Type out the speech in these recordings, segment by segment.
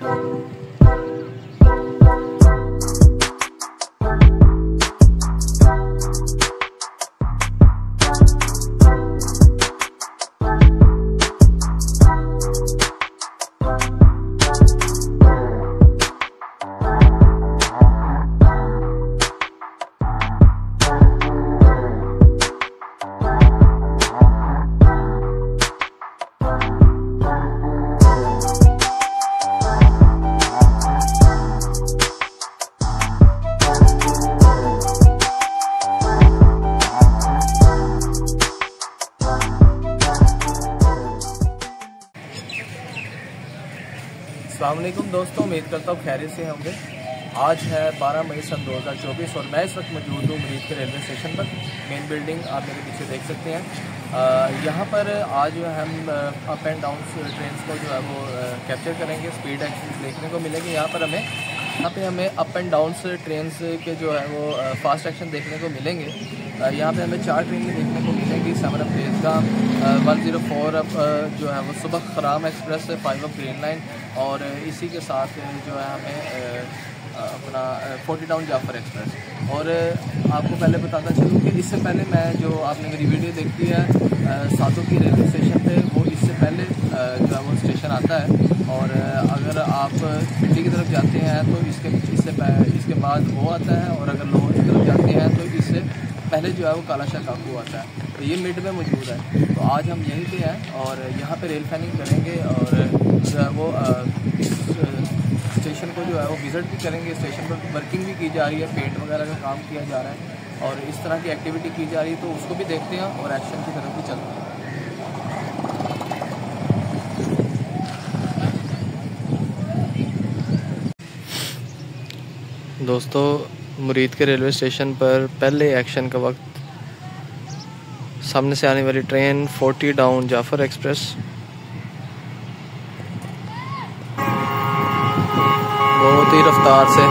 अस्सलाम वालेकुम दोस्तों, उम्मीद करता हूँ खैरियत से होंगे। आज है 12 मई सन 2024 और मैं इस वक्त मौजूद हूँ मुरीद के रेलवे स्टेशन पर। मेन बिल्डिंग आप मेरे पीछे देख सकते हैं। यहाँ पर आज जो है हम अप एंड डाउन ट्रेन को जो है वो कैप्चर करेंगे। स्पीड एक्शन देखने को मिलेगी। यहाँ पे हमें अप एंड डाउन ट्रेन के जो है वो फास्ट एक्शन देखने को मिलेंगे। यहाँ पे हमें 4 ट्रेनें देखने को मिलेंगी। 7 अप रेजगाम, 104 अप जो है वो Subak Kharam express, 5 up green line और इसी के साथ जो है हमें अपना 40 डाउन जाफर एक्सप्रेस। और आपको पहले बताता चलूँ कि इससे पहले मैं जो आपने मेरी वीडियो देखी है सातों की रेलवे स्टेशन पे, वो इससे पहले जो है वो स्टेशन आता है। और अगर आप पिंडी की तरफ जाते हैं तो इसके बाद वो आता है, और अगर लाहौर की तरफ जाते हैं तो इससे पहले जो है वो काला शाह काकू आता है। तो ये मिड में मौजूद है। तो आज हम यहीं पे हैं और यहाँ पे रेल फैनिंग करेंगे और जो है वो इस स्टेशन को जो है वो विज़िट भी करेंगे। स्टेशन पर वर्किंग भी की जा रही है, पेंट वगैरह का काम किया जा रहा है और इस तरह की एक्टिविटी की जा रही है, तो उसको भी देखते हैं और एक्शन की तरफ भी चलते हैं। दोस्तों, मुरीद के रेलवे स्टेशन पर पहले एक्शन का वक्त सामने से आने वाली ट्रेन 40 डाउन जाफर एक्सप्रेस बहुत ही रफ्तार से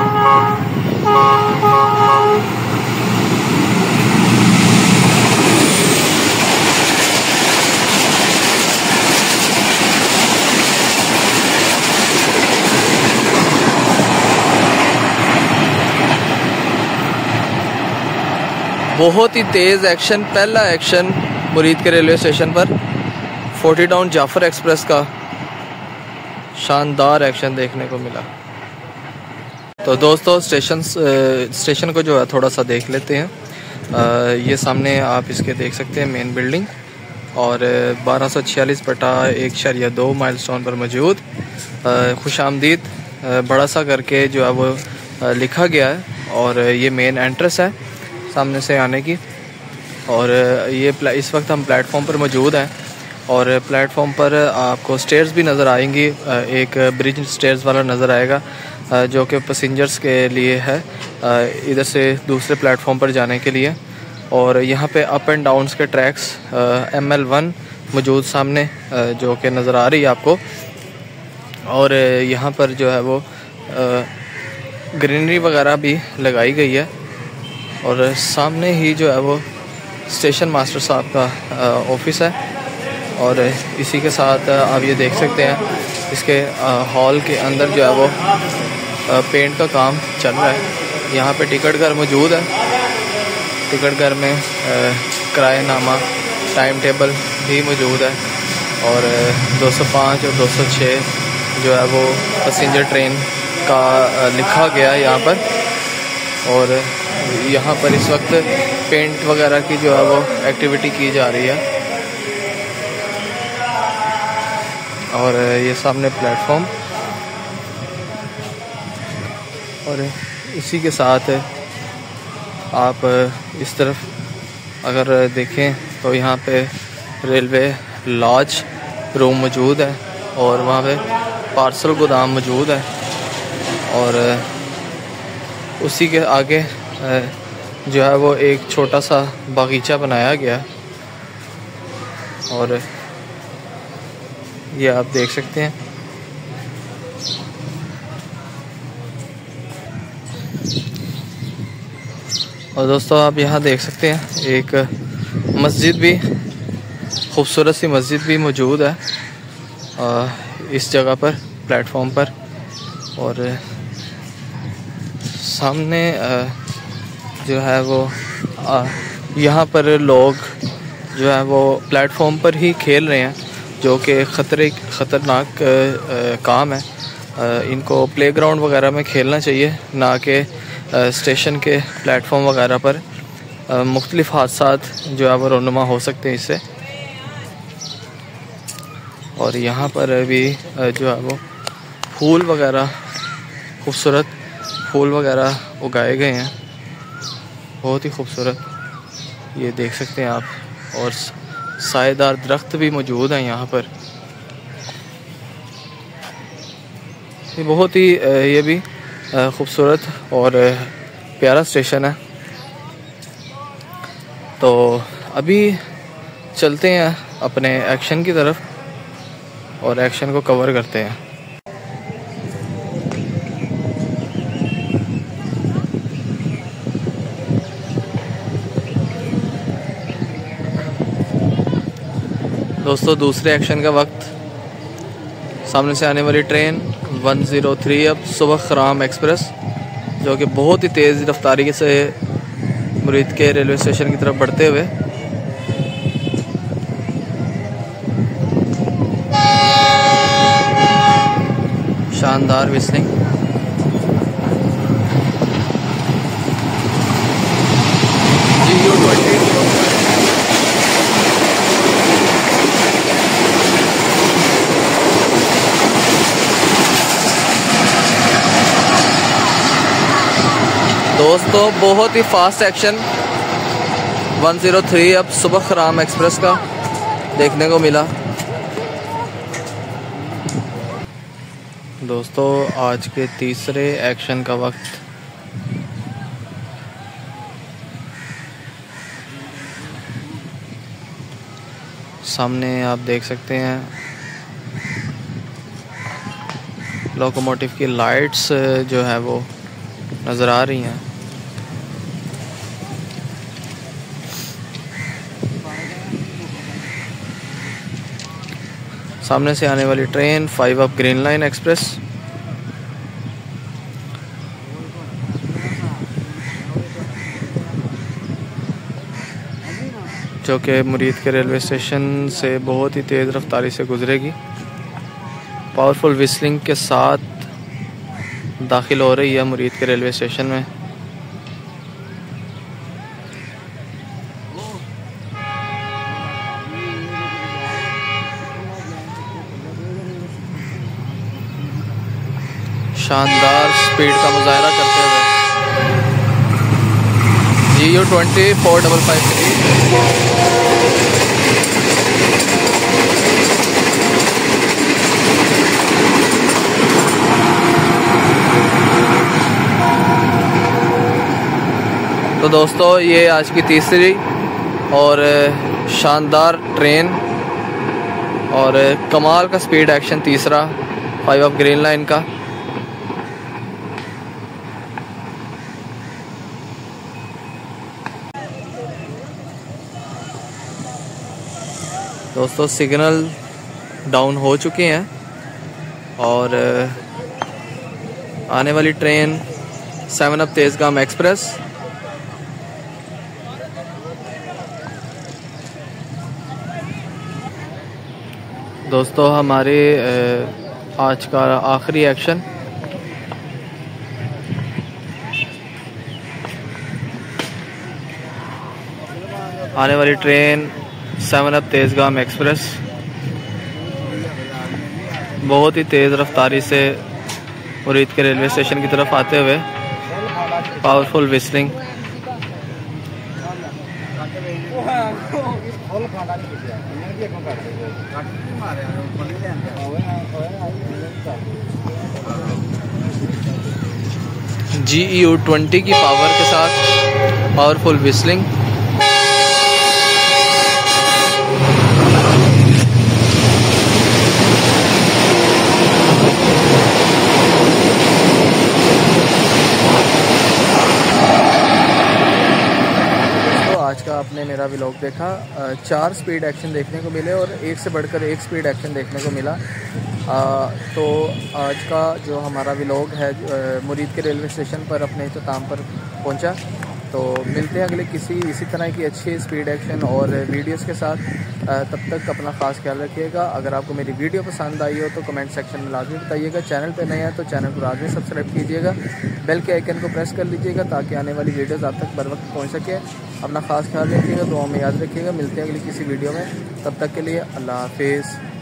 बहुत ही तेज़ एक्शन, पहला एक्शन मुरीद के रेलवे स्टेशन पर 40 डाउन जाफर एक्सप्रेस का शानदार एक्शन देखने को मिला। तो दोस्तों, स्टेशन को जो है थोड़ा सा देख लेते हैं। ये सामने आप इसके देख सकते हैं मेन बिल्डिंग और 1246/1.2 माइलस्टोन पर मौजूद खुशामदीद बड़ा सा करके जो है वो लिखा गया है। और ये मेन एंट्रेंस है सामने से आने की। और ये इस वक्त हम प्लेटफॉर्म पर मौजूद हैं और प्लेटफॉर्म पर आपको स्टेयर्स भी नज़र आएंगी। एक ब्रिज स्टेयर्स वाला नज़र आएगा जो कि पैसेंजर्स के लिए है, इधर से दूसरे प्लेटफॉर्म पर जाने के लिए। और यहाँ पे अप एंड डाउन्स के ट्रैक्स ML1 मौजूद सामने जो कि नज़र आ रही है आपको। और यहाँ पर जो है वो ग्रीनरी वगैरह भी लगाई गई है। और सामने ही जो है वो स्टेशन मास्टर साहब का ऑफिस है। और इसी के साथ आप ये देख सकते हैं इसके हॉल के अंदर जो है वो पेंट का काम चल रहा है। यहाँ पे टिकट घर मौजूद है। टिकट घर में किराएनामा, टाइम टेबल भी मौजूद है। और 205 और 206 जो है वो पैसेंजर ट्रेन का लिखा गया है यहाँ पर। और यहाँ पर इस वक्त पेंट वगैरह की जो है वो एक्टिविटी की जा रही है। और ये सामने प्लेटफॉर्म और इसी के साथ आप इस तरफ अगर देखें तो यहाँ पे रेलवे लॉज रूम मौजूद है और वहाँ पे पार्सल गोदाम मौजूद है। और उसी के आगे जो है वो एक छोटा सा बागीचा बनाया गया। और ये आप देख सकते हैं। और दोस्तों, आप यहाँ देख सकते हैं एक मस्जिद भी, खूबसूरत सी मस्जिद भी मौजूद है इस जगह पर, प्लेटफॉर्म पर। और सामने जो है वो यहाँ पर लोग जो है वो प्लेटफॉर्म पर ही खेल रहे हैं, जो कि ख़तरनाक काम है। इनको प्लेग्राउंड वगैरह में खेलना चाहिए, ना कि स्टेशन के प्लेटफॉर्म वगैरह पर। मुख्तलिफ हादसात जो है वो रोनुमा हो सकते हैं इससे। और यहाँ पर भी जो है वो फूल वगैरह, खूबसूरत फूल वगैरह उगाए गए हैं, बहुत ही खूबसूरत, ये देख सकते हैं आप। और साएदार दरख्त भी मौजूद हैं यहाँ पर। ये बहुत ही ये भी खूबसूरत और प्यारा स्टेशन है। तो अभी चलते हैं अपने एक्शन की तरफ और एक्शन को कवर करते हैं। दोस्तों, दूसरे एक्शन का वक्त, सामने से आने वाली ट्रेन 103 अब सुबह खराम एक्सप्रेस, जो कि बहुत ही तेज़ रफ्तारी से मुरीद के रेलवे स्टेशन की तरफ बढ़ते हुए शानदार विस्लिंग। दोस्तों, बहुत ही फास्ट एक्शन 103 अब सुबह खराम एक्सप्रेस का देखने को मिला। दोस्तों, आज के तीसरे एक्शन का वक्त, सामने आप देख सकते हैं लोकोमोटिव की लाइट्स जो है वो नज़र आ रही हैं। सामने से आने वाली train 5 up green line express, जो कि मुरीद के रेलवे स्टेशन से बहुत ही तेज़ रफ्तारी से गुजरेगी। पावरफुल विस्लिंग के साथ दाखिल हो रही है मुरीद के रेलवे स्टेशन में। शानदार स्पीड का मुजाहरा करते हुए GU20 4553। तो दोस्तों, ये आज की तीसरी और शानदार ट्रेन और कमाल का स्पीड एक्शन तीसरा 5 अप ग्रीन लाइन का। दोस्तों, सिग्नल डाउन हो चुके हैं और आने वाली ट्रेन 7 अप तेज़गाम एक्सप्रेस दोस्तों, हमारे आज का आखिरी एक्शन आने वाली ट्रेन 7 अप तेज़गाम एक्सप्रेस बहुत ही तेज़ रफ्तारी से मुरीद के रेलवे स्टेशन की तरफ आते हुए पावरफुल विस्लिंग। GU20 की पावर के साथ पावरफुल विस्लिंग। आज का आपने मेरा व्लॉग देखा, 4 स्पीड एक्शन देखने को मिले और एक से बढ़कर एक स्पीड एक्शन देखने को मिला। तो आज का जो हमारा व्लॉग है मुरीद के रेलवे स्टेशन पर अपने इख्तिताम पर पहुंचा। तो मिलते हैं अगले किसी इसी तरह की अच्छी स्पीड एक्शन और वीडियोस के साथ। तब तक अपना ख़ास ख्याल रखिएगा। अगर आपको मेरी वीडियो पसंद आई हो तो कमेंट सेक्शन में लाजमी बताइएगा। चैनल पे नए हैं तो चैनल को लाजमी सब्सक्राइब कीजिएगा, बेल के आइकन को प्रेस कर लीजिएगा ताकि आने वाली वीडियोज़ आप तक बर वक्त पहुँच सके। अपना ख़ास ख्याल रखिएगा, दुआ में याद रखिएगा। मिलते हैं अगली किसी वीडियो में, तब तक के लिए अल्लाह हाफिज़।